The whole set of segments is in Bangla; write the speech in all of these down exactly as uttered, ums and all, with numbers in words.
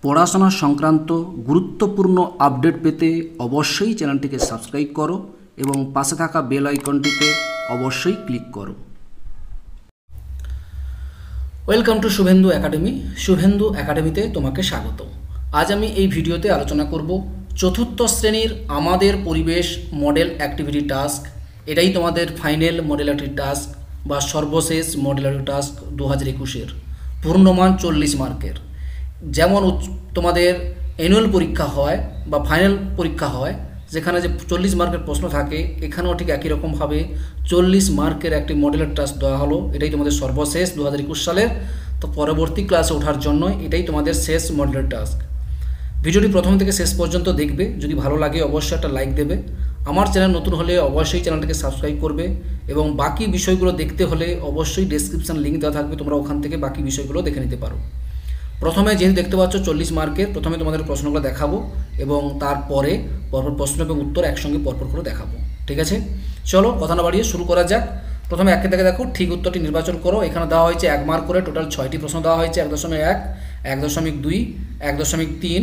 পড়াশোনা সংক্রান্ত গুরুত্বপূর্ণ আপডেট পেতে অবশ্যই চ্যানেলটিকে সাবস্ক্রাইব করো এবং পাশে থাকা বেল আইকনটিতে অবশ্যই ক্লিক করো। Welcome to Shubhendu academy. শুভেন্দু একাডেমিতে তোমাকে স্বাগত। আজ আমি এই ভিডিওতে আলোচনা করব চতুর্থ শ্রেণীর আমাদের পরিবেশ মডেল অ্যাক্টিভিটি টাস্ক। এটাই তোমাদের ফাইনাল মডেল অ্যাক্টিভিটি টাস্ক বা সর্বশেষ মডেল অ্যাক্টিভিটি টাস্ক দু হাজার একুশের পূর্ণমান চল্লিশ মার্কের। যেমন তোমাদের অ্যানুয়াল পরীক্ষা হয় বা ফাইনাল পরীক্ষা হয়, যেখানে যে চল্লিশ মার্কের প্রশ্ন থাকে, এখানেও ঠিক একই রকমভাবে চল্লিশ মার্কের একটি মডেলের টাস্ক দেওয়া হলো। এটাই তোমাদের সর্বশেষ দু হাজার একুশ সালের। তো পরবর্তী ক্লাসে ওঠার জন্য এটাই তোমাদের শেষ মডেলের টাস্ক। ভিডিওটি প্রথম থেকে শেষ পর্যন্ত দেখবে। যদি ভালো লাগে অবশ্যই একটা লাইক দেবে। আমার চ্যানেল নতুন হলে অবশ্যই চ্যানেলটিকে সাবস্ক্রাইব করবে এবং বাকি বিষয়গুলো দেখতে হলে অবশ্যই ডেসক্রিপশন লিঙ্ক দেওয়া থাকবে, তোমরা ওখান থেকে বাকি বিষয়গুলো দেখে নিতে পারো। প্রথমে যেহেতু দেখতে পাচ্ছ চল্লিশ মার্কের, প্রথমে তোমাদের প্রশ্নগুলো দেখাবো এবং তারপরে পরপর প্রশ্ন এবং উত্তর একসঙ্গে পরপর করে দেখাবো। ঠিক আছে, চলো কথা না বাড়িয়ে শুরু করা যাক। প্রথমে একে থেকে দেখো, ঠিক উত্তরটি নির্বাচন করো। এখানে দেওয়া হয়েছে এক মার্ক করে, টোটাল ছয়টি প্রশ্ন দেওয়া হয়েছে। এক দশমিক এক, এক দশমিক দুই, এক দশমিক তিন,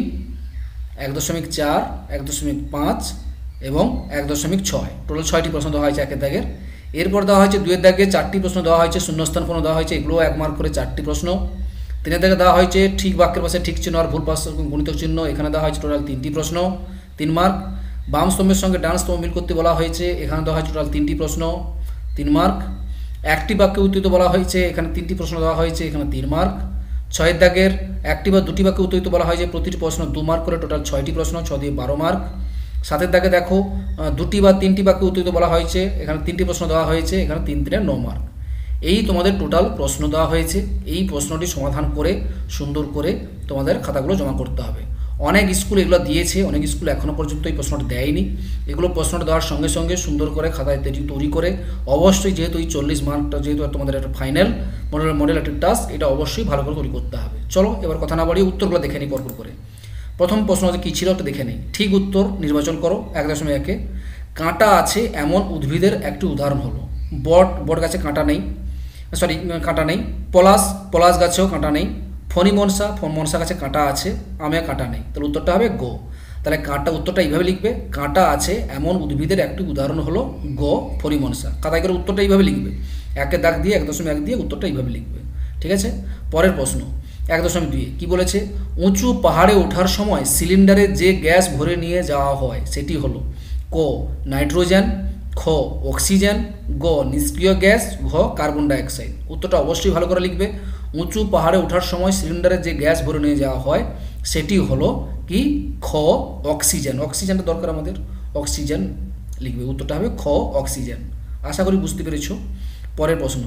এক দশমিক চার, এক দশমিক পাঁচ এবং এক দশমিক ছয়, টোটাল ছয়টি প্রশ্ন দেওয়া হয়েছে একের দাগের। এরপর দেওয়া হয়েছে দুয়ের দাগে চারটি প্রশ্ন দেওয়া হয়েছে, শূন্যস্থান পূর্ণ দেওয়া হয়েছে, এগুলো এক মার্ক করে চারটি প্রশ্ন। তিনের দাগে দেওয়া হয়েছে ঠিক বাক্যের পাশে ঠিক চিহ্ন আর ভুল পাশে গুণিতক চিহ্ন, এখানে দেওয়া হয়েছে টোটাল তিনটি প্রশ্ন, তিন মার্ক। বাম স্তম্ভের সঙ্গে ডান স্তম্ভ মিল করতে বলা হয়েছে, এখানে দেওয়া হয়েছে টোটাল তিনটি প্রশ্ন, তিন মার্ক। একটি বাক্যে উত্তরিত বলা হয়েছে, এখানে তিনটি প্রশ্ন দেওয়া হয়েছে, এখানে তিন মার্ক। ছয়ের দাগের একটি বা দুটি বাক্যে উত্তরিত বলা হয়েছে, প্রতিটি প্রশ্ন দু মার্ক করে, টোটাল ছয়টি প্রশ্ন, ছ দিয়ে বারো মার্ক। সাতের দাগে দেখো, দুটি বা তিনটি বাক্যে উত্তরিত বলা হয়েছে, এখানে তিনটি প্রশ্ন দেওয়া হয়েছে, এখানে তিন তিনে ন মার্ক। এই তোমাদের টোটাল প্রশ্ন দেওয়া হয়েছে। এই প্রশ্নটি সমাধান করে সুন্দর করে তোমাদের খাতাগুলো জমা করতে হবে। অনেক স্কুল এগুলো দিয়েছে, অনেক স্কুল এখনও পর্যন্ত এই প্রশ্নটি দেয়নি। এগুলো প্রশ্নটা দেওয়ার সঙ্গে সঙ্গে সুন্দর করে খাতায় তৈরি করে অবশ্যই, যেহেতু এই চল্লিশ মার্কটা যেহেতু তোমাদের একটা ফাইনাল মডেল মডেল একটা টাস্ক, এটা অবশ্যই ভালো করে তৈরি করতে হবে। চলো এবার কথা না বাড়িয়ে উত্তরগুলো দেখে নিই পরপর করে। প্রথম প্রশ্ন কী ছিল একটা দেখে নিই। ঠিক উত্তর নির্বাচন করো। এক দশমিক একে, কাঁটা আছে এমন উদ্ভিদের একটি উদাহরণ হলো। বট, বট গাছে কাঁটা নেই, সরি কাঁটা নেই। পলাশ, পলাশ গাছেও কাঁটা নেই। ফণি মনসা, মনসা গাছে কাঁটা আছে, আমে কাঁটা নেই। তাহলে উত্তরটা হবে গ। তাহলে কাঁটা উত্তরটা এইভাবে লিখবে, কাঁটা আছে এমন উদ্ভিদের একটি উদাহরণ হলো গ, ফণি মনসা। কাদায় করে উত্তরটা এইভাবে লিখবে, একে দাগ দিয়ে এক দশমিক এক দিয়ে উত্তরটা এইভাবে লিখবে। ঠিক আছে, পরের প্রশ্ন এক দশমিক দুই কী বলেছে? উঁচু পাহাড়ে ওঠার সময় সিলিন্ডারে যে গ্যাস ভরে নিয়ে যাওয়া হয় সেটি হলো ক, নাইট্রোজেন, খ, অক্সিজেন, গ, নিষ্ক্রিয় গ্যাস, ঘ, কার্বন ডাইঅক্সাইড। উত্তরটা অবশ্যই ভালো করে লিখবে। উঁচু পাহাড়ে ওঠার সময় সিলিন্ডারে যে গ্যাস ভরে নিয়ে যাওয়া হয় সেটি হলো কি? খ, অক্সিজেন। অক্সিজেনটা দরকার আমাদের, অক্সিজেন লিখবে। উত্তরটা হবে খ, অক্সিজেন। আশা করি বুঝতে পেরেছ। পরের প্রশ্ন,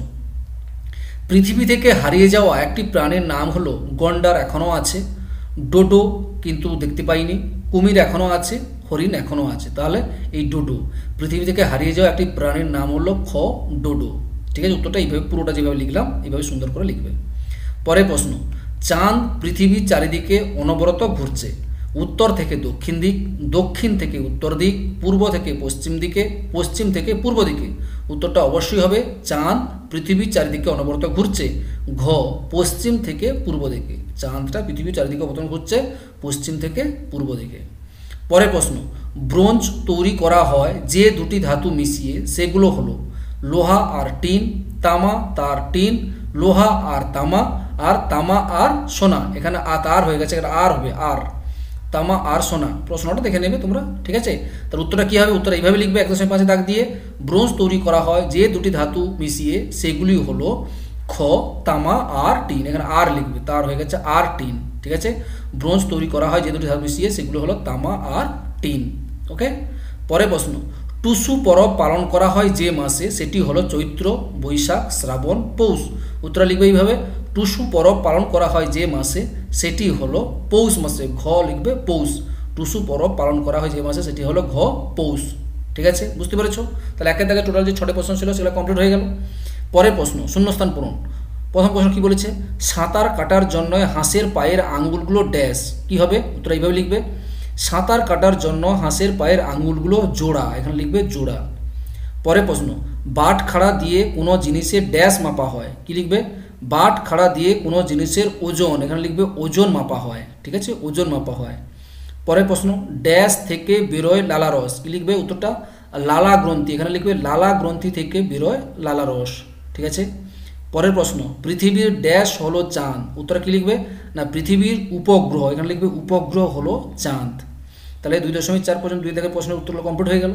পৃথিবী থেকে হারিয়ে যাওয়া একটি প্রাণীর নাম হলো গন্ডার এখনও আছে, ডোডো কিন্তু দেখতে পাইনি, কুমির এখনও আছে, হরিণ এখনও আছে। তাহলে এই ডোডো, পৃথিবী থেকে হারিয়ে যাওয়া একটি প্রাণীর নাম হলো খ, ডোডো। ঠিক আছে, উত্তরটা এইভাবে পুরোটা যেভাবে লিখলাম এইভাবে সুন্দর করে লিখবে। পরের প্রশ্ন, চাঁদ পৃথিবীর চারিদিকে অনবরত ঘুরছে। উত্তর থেকে দক্ষিণ দিক, দক্ষিণ থেকে উত্তর দিক, পূর্ব থেকে পশ্চিম দিকে, পশ্চিম থেকে পূর্ব দিকে। উত্তরটা অবশ্যই হবে চাঁদ পৃথিবীর চারিদিকে অনবরত ঘুরছে, ঘ, পশ্চিম থেকে পূর্ব দিকে। চাঁদটা পৃথিবীর চারিদিকে অবতরণ ঘুরছে পশ্চিম থেকে পূর্ব দিকে। পরের প্রশ্ন, ব্রোঞ্জ তৈরি করা হয় যে দুটি ধাতু মিশিয়ে, সেগুলো হলো লোহা আর টিন, তামা তার টিন, লোহা আর তামা, আর তামা আর সোনা। এখানে আ তার হয়ে গেছে, এটা আর হবে আর, তামা আর সোনা। প্রশ্নটা দেখে নেবে তোমরা। ঠিক আছে, তার উত্তরটা কী হবে? উত্তর এইভাবে লিখবে, এক দশমিক পাঁচে দাগ দিয়ে, ব্রোঞ্জ তৈরি করা হয় যে দুটি ধাতু মিশিয়ে, সেগুলি হলো খ, তামা আর টিন। এখানে আর লিখবে, তার হয়ে গেছে আর টিন। ঠিক আছে, ব্রোঞ্জ তৈরি করা হয় যে দুটি ধাতু মিশিয়ে, সেগুলো হলো তামা আর টিন। ওকে, পরের প্রশ্ন, টুসু পরব পালন করা হয় যে মাসে, সেটি হলো চৈত্র, বৈশাখ, শ্রাবণ, পৌষ। উত্তর লিখবে এইভাবে, টুসু পরব পালন করা হয় যে মাসে সেটি হলো পৌষ মাসে, ঘ লিখবে পৌষ। টুসু পরব পালন করা হয় যে মাসে সেটি হলো ঘ, পৌষ। ঠিক আছে, বুঝতে পেরেছো? তাহলে একের দাগে টোটাল যে ছটি প্রশ্ন ছিল সেগুলো কমপ্লিট হয়ে গেল। পরের প্রশ্ন, শূন্যস্থান পূরণ। প্রথম প্রশ্ন কি বলেছে? সাঁতার কাটার জন্য হাঁসের পায়ের আঙ্গুলগুলো ড্যাশ। কি হবে? উত্তর এইভাবে লিখবে, সাঁতার কাটার জন্য হাঁসের পায়ের আঙ্গুলগুলো জোড়া। এখানে লিখবে জোড়া। পরের প্রশ্ন, বাটখারা দিয়ে কোনো জিনিসের ড্যাশ মাপা হয়। কি লিখবে? বাট খাড়া দিয়ে কোনো জিনিসের ওজন, এখানে লিখবে ওজন মাপা হয়, ঠিক আছে, ওজন মাপা হয়। পরের প্রশ্ন, ড্যাশ থেকে বেরোয় লালারস, কি লিখবে উত্তরটা লালা গ্রন্থি, এখানে লিখবে লালা গ্রন্থি থেকে বেরোয় লালারস, ঠিক আছে। পরের প্রশ্ন, পৃথিবীর ড্যাশ হলো চাঁদ, উত্তর কি লিখবে না পৃথিবীর উপগ্রহ, এখানে লিখবে উপগ্রহ হলো চাঁদ। তাহলে দুই দশমিক চার পর্যন্ত দুই দাগের প্রশ্নের উত্তরগুলো কমপ্লিট হয়ে গেল।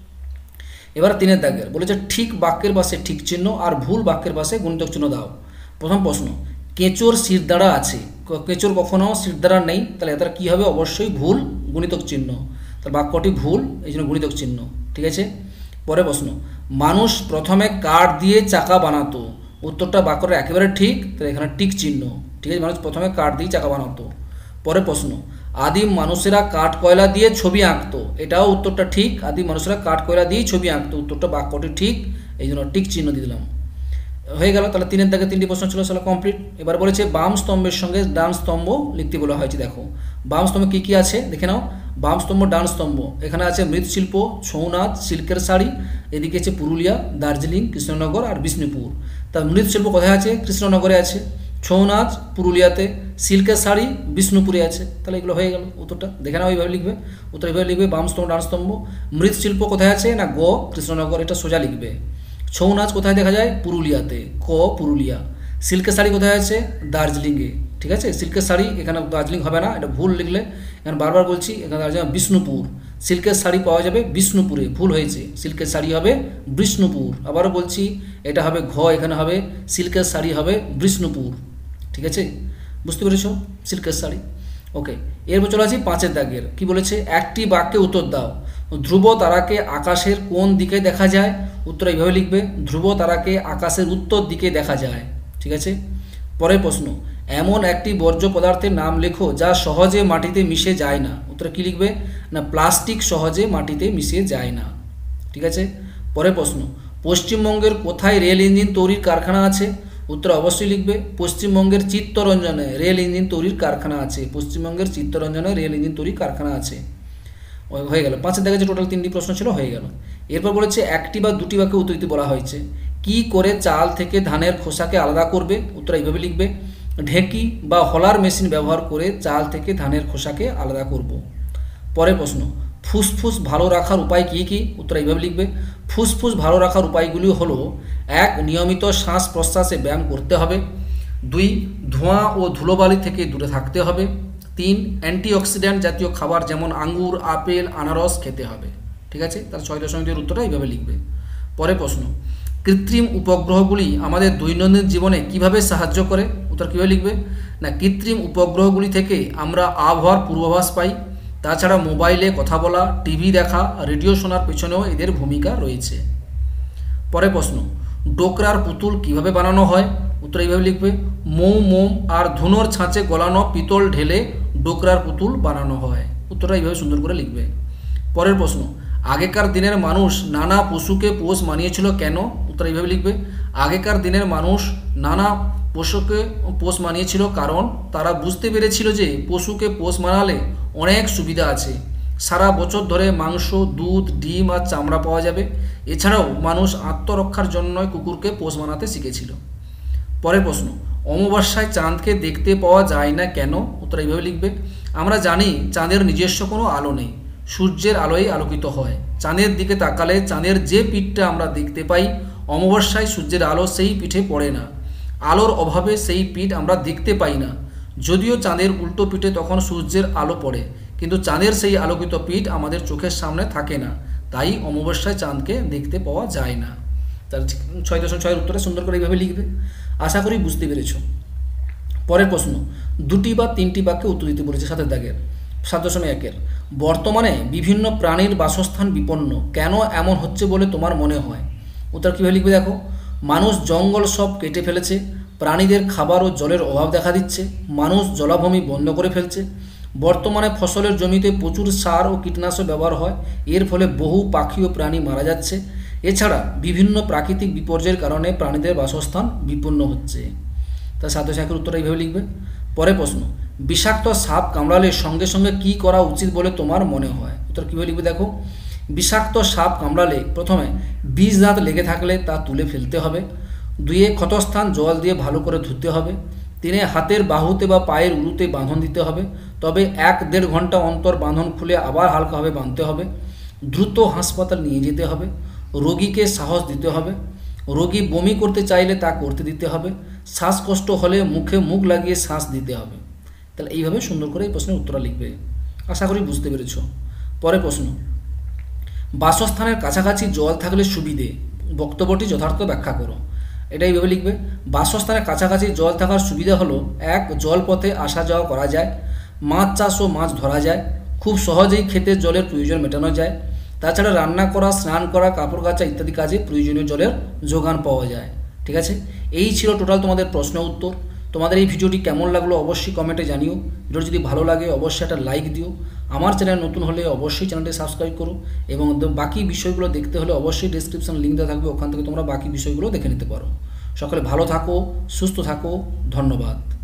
এবার তিনের দাগের বলেছে ঠিক বাক্যের পাশে ঠিক চিহ্ন আর ভুল বাক্যের পাশে গুণিতক চিহ্ন দাও। প্রথম প্রশ্ন, কেঁচোর শিরদাঁড়া আছে, কেঁচোর কখনো শিরদাঁড়া নেই, তাহলে এটার কী হবে, অবশ্যই ভুল, গুণিতক চিহ্ন, তাহলে বাক্যটি ভুল, এই জন্য গুণিতক চিহ্ন, ঠিক আছে। পরের প্রশ্ন, মানুষ প্রথমে কাঠ দিয়ে চাকা বানাতো, উত্তরটা বাক্যটা একেবারে ঠিক, তাহলে এখানে টিক চিহ্ন, ঠিক আছে, মানুষ প্রথমে কাঠ দিয়ে চাকা বানাতো। পরের প্রশ্ন, আদিম মানুষেরা কাঠ কয়লা দিয়ে ছবি আঁকতো, এটাও উত্তরটা ঠিক, আদিম মানুষেরা কাঠ কয়লা দিয়েই ছবি আঁকতো, উত্তরটা বাক্যটি ঠিক, এই জন্য টিক চিহ্ন দিয়ে দিলাম। হয়ে গেল, তাহলে তিনের দাগে তিনটি প্রশ্ন ছিল, সেটা কমপ্লিট। এবার বলেছে বাম স্তম্ভের সঙ্গে ডান স্তম্ভ লিখতে বলা হয়েছে। দেখো বাম স্তম্ভে কী কী আছে দেখে নাও। বাম স্তম্ভ, ডান স্তম্ভ, এখানে আছে মৃৎশিল্প, ছৌ নাচ, সিল্কের শাড়ি, এদিকে আছে পুরুলিয়া, দার্জিলিং, কৃষ্ণনগর আর বিষ্ণুপুর। তা মৃৎশিল্প কোথায় আছে, কৃষ্ণনগরে আছে, ছৌ নাচ পুরুলিয়াতে, সিল্কের শাড়ি বিষ্ণুপুরে আছে, তাহলে এগুলো হয়ে গেল উত্তরটা। দেখে নাও এইভাবে লিখবে, উত্তর এইভাবে লিখবে, বাম স্তম্ভ ডান স্তম্ভ। মৃৎশিল্প কোথায় আছে না গ কৃষ্ণনগর, এটা সোজা লিখবে। ছৌ নাচ কোথায় দেখা যায়, পুরুলিয়াতে, ক পুরুলিয়া। সিল্কের শাড়ি কোথায় আছে, দার্জিলিংয়ে, ঠিক আছে, সিল্কের শাড়ি এখানে দার্জিলিং হবে না, এটা ভুল লিখলে, এখানে বারবার বলছি, এখানে দার্জিলিং বিষ্ণুপুর, সিল্কের শাড়ি পাওয়া যাবে বিষ্ণুপুরে, ভুল হয়েছে, সিল্কের শাড়ি হবে বিষ্ণুপুর। আবারও বলছি, এটা হবে ঘ, এখানে হবে সিল্কের শাড়ি হবে বিষ্ণুপুর, ঠিক আছে, বুঝতে পেরেছ, সিল্কের শাড়ি। ওকে, এরপর চলে আসি পাঁচের দাগের, কি বলেছে, একটি বাক্যে উত্তর দাও। ধ্রুব তারাকে আকাশের কোন দিকে দেখা যায়, উত্তর এইভাবে লিখবে, ধ্রুব তারাকে আকাশের উত্তর দিকে দেখা যায়, ঠিক আছে। পরের প্রশ্ন, এমন একটি বর্জ্য পদার্থের নাম লেখো যা সহজে মাটিতে মিশে যায় না, উত্তর কি লিখবে না প্লাস্টিক সহজে মাটিতে মিশে যায় না, ঠিক আছে। পরের প্রশ্ন, পশ্চিমবঙ্গের কোথায় রেল ইঞ্জিন তৈরির কারখানা আছে, উত্তর অবশ্যই লিখবে পশ্চিমবঙ্গের চিত্তরঞ্জনে রেল ইঞ্জিন তৈরির কারখানা আছে, পশ্চিমবঙ্গের চিত্তরঞ্জনে রেল ইঞ্জিন তৈরির কারখানা আছে। হয়ে গেল, পাঁচের দেখা যাচ্ছে টোটাল তিনটি প্রশ্ন ছিল, হয়ে গেল। এরপর বলেছে একটি বা দুটি বাক্যে উত্তর দিতে বলা হয়েছে। কি করে চাল থেকে ধানের খোসাকে আলাদা করবে, উত্তর এইভাবে লিখবে, ঢেঁকি বা হলার মেশিন ব্যবহার করে চাল থেকে ধানের খোসাকে আলাদা করব। পরের প্রশ্ন, ফুসফুস ভালো রাখার উপায় কী কী, উত্তর এইভাবে লিখবে, ফুসফুস ভালো রাখার উপায়গুলি হলো, এক নিয়মিত শ্বাস প্রশ্বাসে ব্যায়াম করতে হবে, দুই ধোঁয়া ও ধুলোবালি থেকে দূরে থাকতে হবে, তিন অ্যান্টিঅক্সিডেন্ট জাতীয় খাবার যেমন আঙ্গুর, আপেল, আনারস খেতে হবে, ঠিক আছে, তার ছয় দশমিকের উত্তরটা এইভাবে লিখবে। পরের প্রশ্ন, কৃত্রিম উপগ্রহগুলি আমাদের দৈনন্দিন জীবনে কিভাবে সাহায্য করে, উত্তর কীভাবে লিখবে না কৃত্রিম উপগ্রহগুলি থেকে আমরা আবহাওয়ার পূর্বাভাস পাই, তাছাড়া মোবাইলে কথা বলা, টিভি দেখা, রেডিও শোনার পেছনেও এদের ভূমিকা রয়েছে। পরের প্রশ্ন, ডোকরার পুতুল কিভাবে বানানো হয়, উত্তর এইভাবে লিখবে, মৌ মোম আর ধুনোর ছাঁচে গলানো পিতল ঢেলে ডোকরার পুতুল বানানো হয়, উত্তরটা এইভাবে সুন্দর করে লিখবে। পরের প্রশ্ন, আগেকার দিনের মানুষ নানা পশুকে পোষ মানিয়েছিল কেন, উত্তর এইভাবে লিখবে, আগেকার দিনের মানুষ নানা পশুকে পোষ মানিয়েছিল কারণ তারা বুঝতে পেরেছিল যে পশুকে পোষ মানালে অনেক সুবিধা আছে, সারা বছর ধরে মাংস, দুধ, ডিম আর চামড়া পাওয়া যাবে, এছাড়াও মানুষ আত্মরক্ষার জন্য কুকুরকে পোষ মানাতে শিখেছিল। পরের প্রশ্ন, অমাবস্যায় চাঁদকে দেখতে পাওয়া যায় না কেন, উত্তর এইভাবে লিখবে, আমরা জানি চাঁদের নিজস্ব কোনো আলো নেই, সূর্যের আলোয় আলোকিত হয়, চাঁদের দিকে তাকালে চাঁদের যে পিঠটা আমরা দেখতে পাই, অমাবস্যায় সূর্যের আলো সেই পিঠে পড়ে না, আলোর অভাবে সেই পিঠ আমরা দেখতে পাই না, যদিও চাঁদের উল্টো পিঠে তখন সূর্যের আলো পড়ে, কিন্তু চাঁদের সেই আলোকিত পিঠ আমাদের চোখের সামনে থাকে না, তাই অমাবস্যায় চাঁদকে দেখতে পাওয়া যায় না। তার ছয় দশমিক ছয়ের উত্তরে সুন্দর করে এইভাবে লিখবে, আশা করি বুঝতে পেরেছ। পরের প্রশ্ন, দুটি বা তিনটি বাক্যে উত্তর দিতে বলেছে সাতের দাগের, সাত দশমিক একের, বর্তমানে বিভিন্ন প্রাণীর বাসস্থান বিপন্ন, কেন এমন হচ্ছে বলে তোমার মনে হয়, উত্তর কীভাবে লিখবে দেখো, মানুষ জঙ্গল সব কেটে ফেলেছে, প্রাণীদের খাবার ও জলের অভাব দেখা দিচ্ছে, মানুষ জলাভূমি বন্ধ করে ফেলছে, বর্তমানে ফসলের জমিতে প্রচুর সার ও কীটনাশক ব্যবহার হয়, এর ফলে বহু পাখি ও প্রাণী মারা যাচ্ছে, এছাড়া বিভিন্ন প্রাকৃতিক বিপর্যয়ের কারণে প্রাণীদের বাসস্থান বিপন্ন হচ্ছে। তার সাথে সাথে উত্তর এইভাবে লিখবে। পরের প্রশ্ন, বিষাক্ত সাপ কামড়ালে সঙ্গে সঙ্গে কি করা উচিত বলে তোমার মনে হয়, উত্তর কীভাবে লিখবে দেখো, বিষাক্ত সাপ কামড়ালে প্রথমে বিষ দাঁত লেগে থাকলে তা তুলে ফেলতে হবে, দুইয়ে ক্ষতস্থান জল দিয়ে ভালো করে ধুতে হবে। তিনে হাতের বাহুতে বা পায়ের উরুতে বাঁধন দিতে হবে, তবে এক দেড় ঘন্টা অন্তর বাঁধন খুলে আবার হালকাভাবে বাঁধতে হবে। দ্রুত হাসপাতাল নিয়ে যেতে হবে। রোগীকে সাহস দিতে হবে। রোগী বমি করতে চাইলে তা করতে দিতে হবে। শ্বাসকষ্ট হলে মুখে মুখ লাগিয়ে শ্বাস দিতে হবে। তাহলে এইভাবে সুন্দর করে এই প্রশ্নের উত্তরটা লিখবে। আশা করি বুঝতে পেরেছ। পরের প্রশ্ন, বাসস্থানের কাছাকাছি জল থাকলে সুবিধে, বক্তব্যটি যথার্থ ব্যাখ্যা করো। এটা এইভাবে লিখবে। বাসস্থানের কাছাকাছি জল থাকার সুবিধা হলো, এক, জলপথে আসা যাওয়া করা যায়, মাছ চাষ ও মাছ ধরা যায়, খুব সহজেই খেতে জলের প্রয়োজন মেটানো যায়, তাছাড়া রান্না করা, স্নান করা, কাপড় কাচা ইত্যাদি কাজে প্রয়োজনীয় জলের যোগান পাওয়া যায়। ঠিক আছে, এই ছিল টোটাল তোমাদের প্রশ্ন উত্তর। তোমাদের এই ভিডিওটি কেমন লাগলো অবশ্যই কমেন্টে জানিও। ভিডিওটি যদি ভালো লাগে অবশ্যই একটা লাইক দিও। আমার চ্যানেল নতুন হলে অবশ্যই চ্যানেলটি সাবস্ক্রাইব করো, এবং বাকি বিষয়গুলো দেখতে হলে অবশ্যই ডেসক্রিপশন লিঙ্ক দেওয়া থাকবে, ওখান থেকে তোমরা বাকি বিষয়গুলো দেখে নিতে পারো। সকলে ভালো থাকো, সুস্থ থাকো, ধন্যবাদ।